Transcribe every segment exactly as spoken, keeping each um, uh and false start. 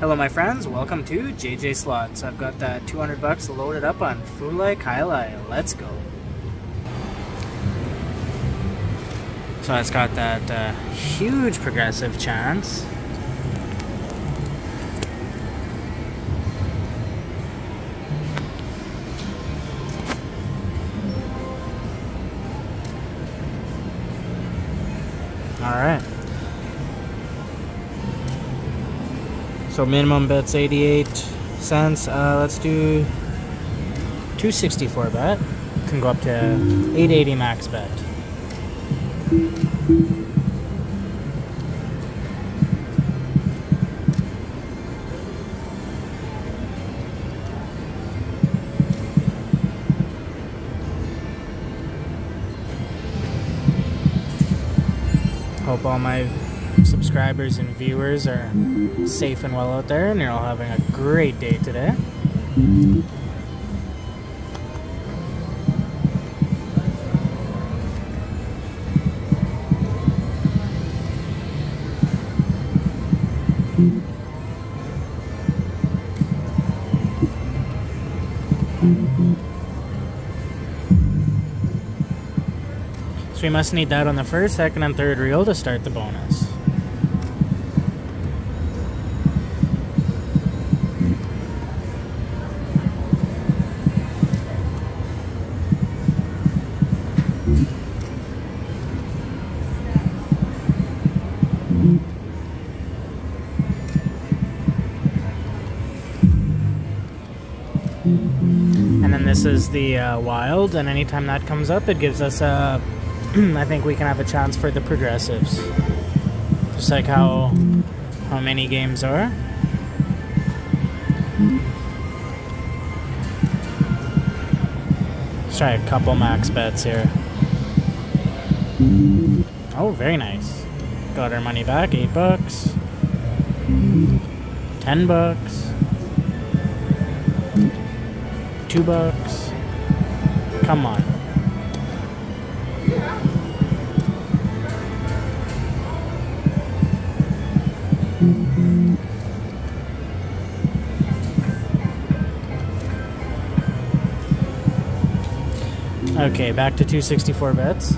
Hello my friends, welcome to J J Slots. I've got that two hundred bucks loaded up on Fulai Kailai. Let's go. So it's got that uh, huge progressive chance. Alright. So minimum bet's eighty-eight cents. Uh, let's do two sixty-four bet. Can go up to eight eighty max bet. Hope all my subscribers and viewers are safe and well out there and you're all having a great day today. So we must need that on the first, second, and third reel to start the bonus. And then this is the uh, wild, and anytime that comes up, it gives us a I think we can have a chance for the progressives. Just like how how many games are. Let's try a couple max bets here. Oh, very nice. Got our money back, eight bucks. Ten bucks. Two bucks. Come on. Okay, back to two sixty-four bets.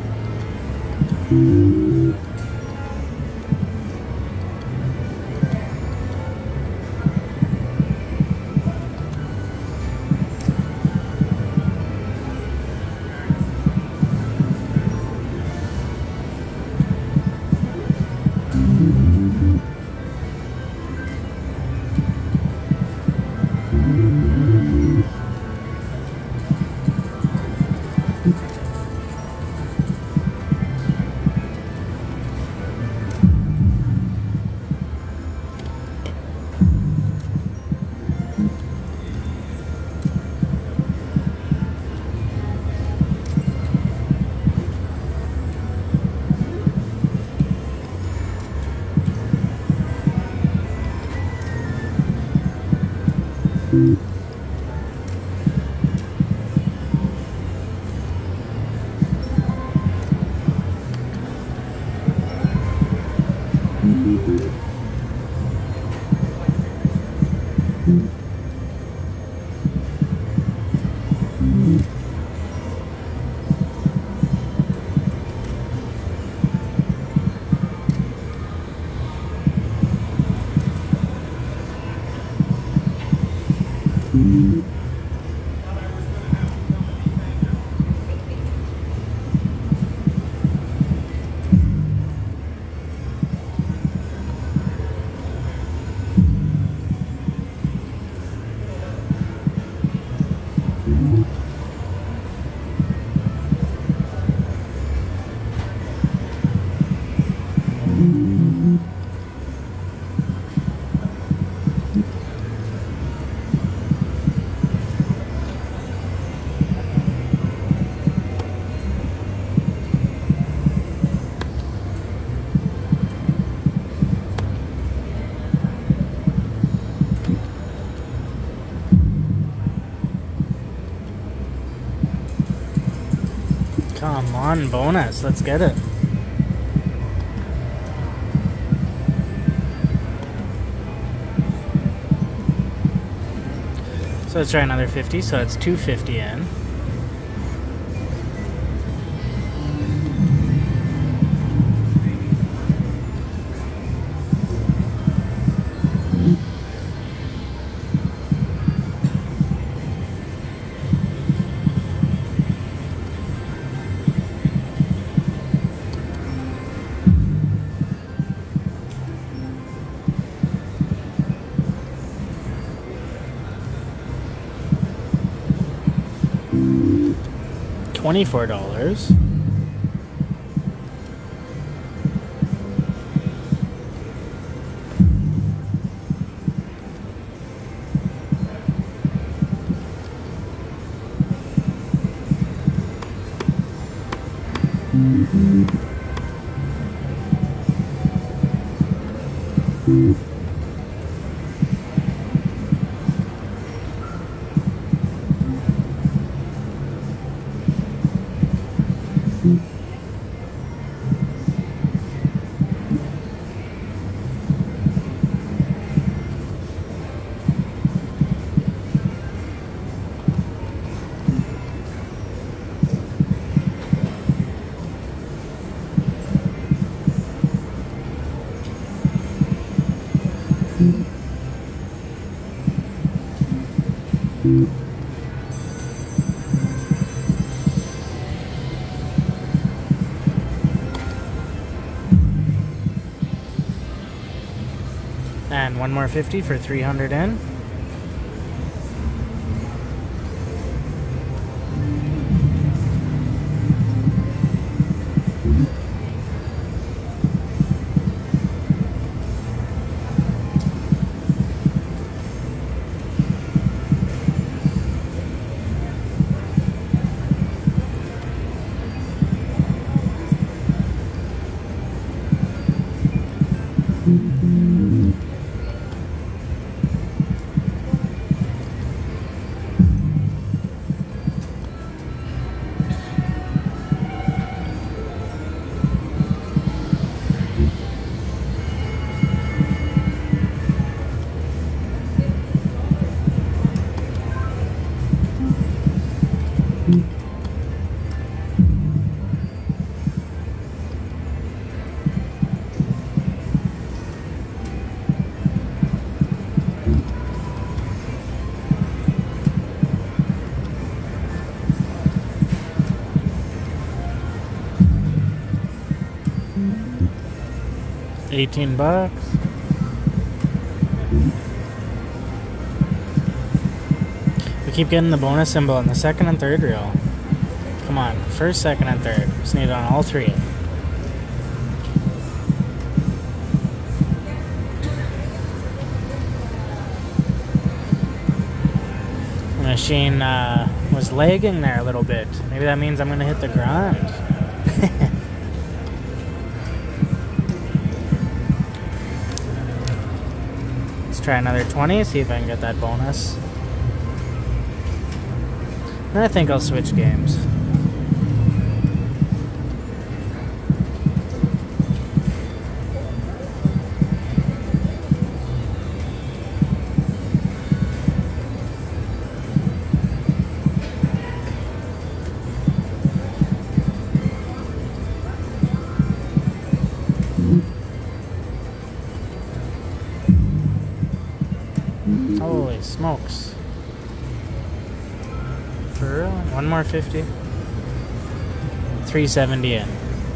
Come on, bonus. Let's get it. So let's try another fifty, so it's two fifty in. twenty-four dollars. And one more fifty for three hundred in. eighteen bucks. We keep getting the bonus symbol in the second and third reel. Come on, first, second, and third. Just need it on all three. The machine uh, was lagging there a little bit. Maybe that means I'm going to hit the ground. Try another twenty, see if I can get that bonus. Then I think I'll switch games. Holy smokes. For real? One more fifty. three seventy in.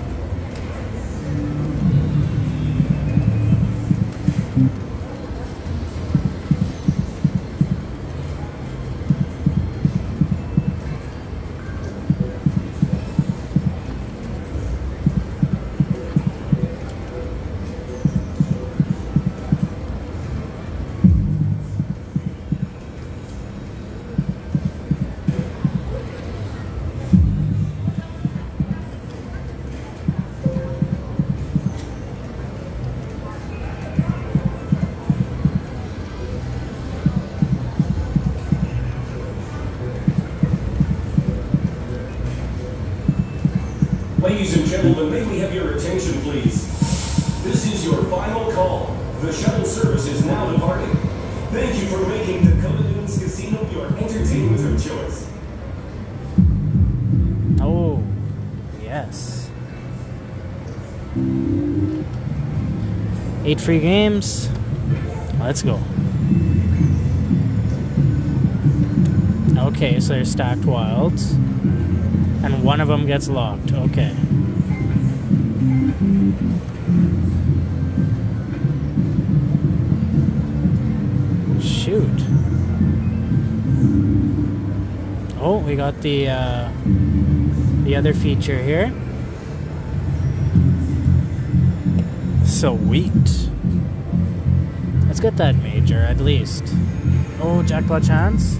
Ladies and gentlemen, may we have your attention, please? This is your final call. The shuttle service is now departing. Thank you for making the Coma Dunes Casino casino your entertainment of choice. Oh, yes. Eight free games. Let's go. Okay, so they're stacked wilds. And one of them gets locked. Okay. Shoot. Oh, we got the uh, the other feature here. Sweet. Let's get that major at least. Oh, jackpot chance.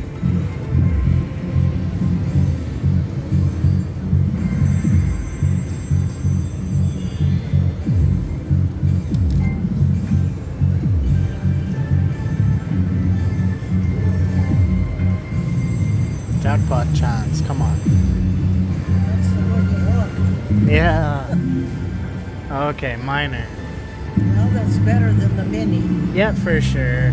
Jackpot chance, come on. That's the one you want. Yeah. Okay, minor. Well, that's better than the mini. Yeah, for sure.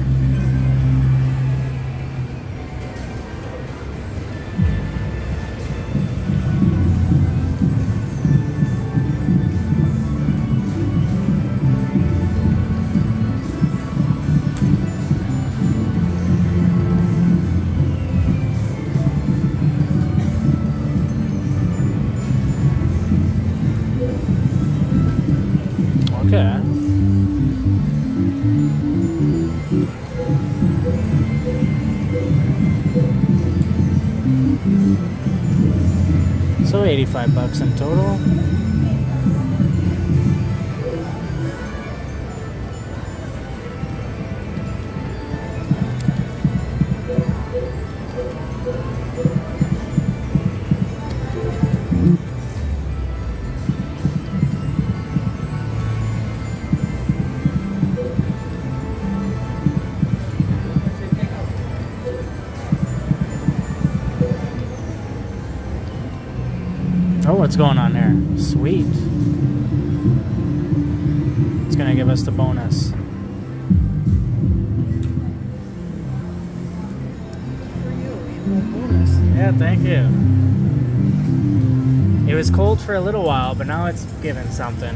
Okay. So eighty-five bucks in total. Oh, what's going on there? Sweet. It's gonna give us the bonus. For you, you have a bonus. Yeah, thank you. It was cold for a little while, but now it's giving something.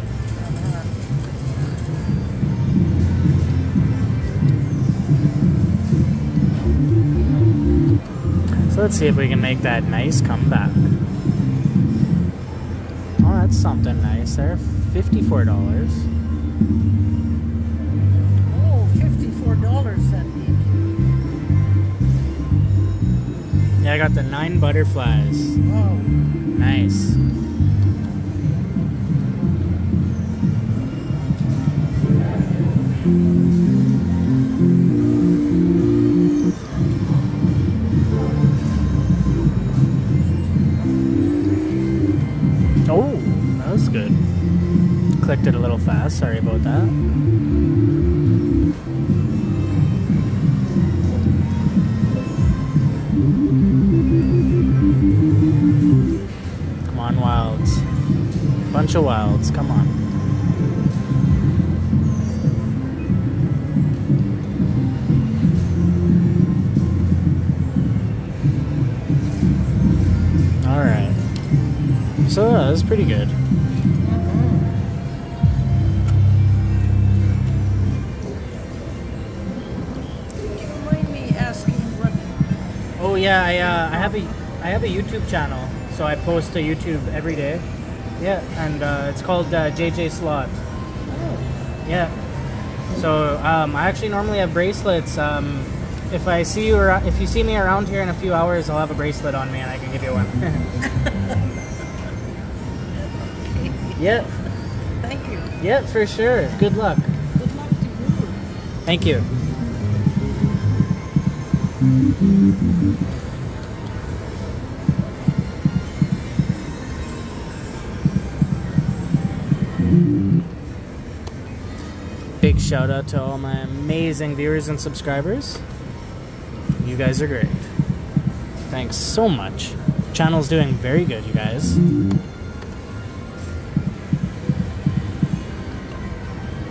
So let's see if we can make that nice comeback. Oh, that's something nice there. fifty-four dollars. Oh, fifty-four dollars that gave you. Yeah, I got the nine butterflies. Wow. Nice. Oh, that was good. Clicked it a little fast. Sorry about that. Come on, wilds. Bunch of wilds. Come on. All right. So uh, that's pretty good. Do you mind me asking what? Oh yeah, I uh, I have a I have a YouTube channel, so I post to YouTube every day. Yeah, and uh, it's called uh, J J Slot. Oh, Yeah. So um, I actually normally have bracelets. Um, if I see you ar- if you see me around here in a few hours, I'll have a bracelet on me and I can give you one. Yeah. thank you. Yeah, for sure. Good luck. Good luck to you. Thank you. Big shout out to all my amazing viewers and subscribers. You guys are great. Thanks so much. Channel's doing very good, you guys.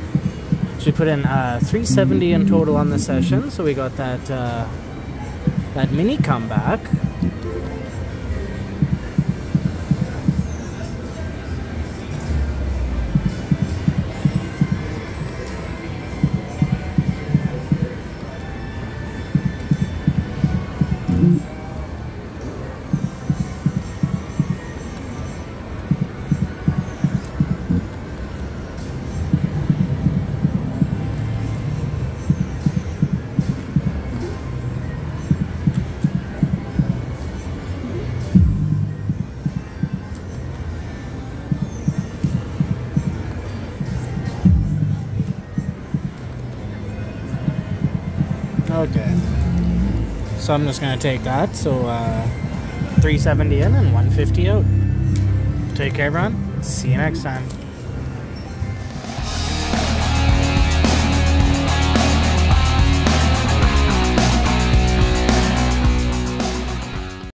So we put in uh, three seventy in total on the session, so we got that uh, Let Mini come back. Okay. So I'm just gonna take that. So uh, three seventy in and one fifty out. Take care, everyone. See you next time.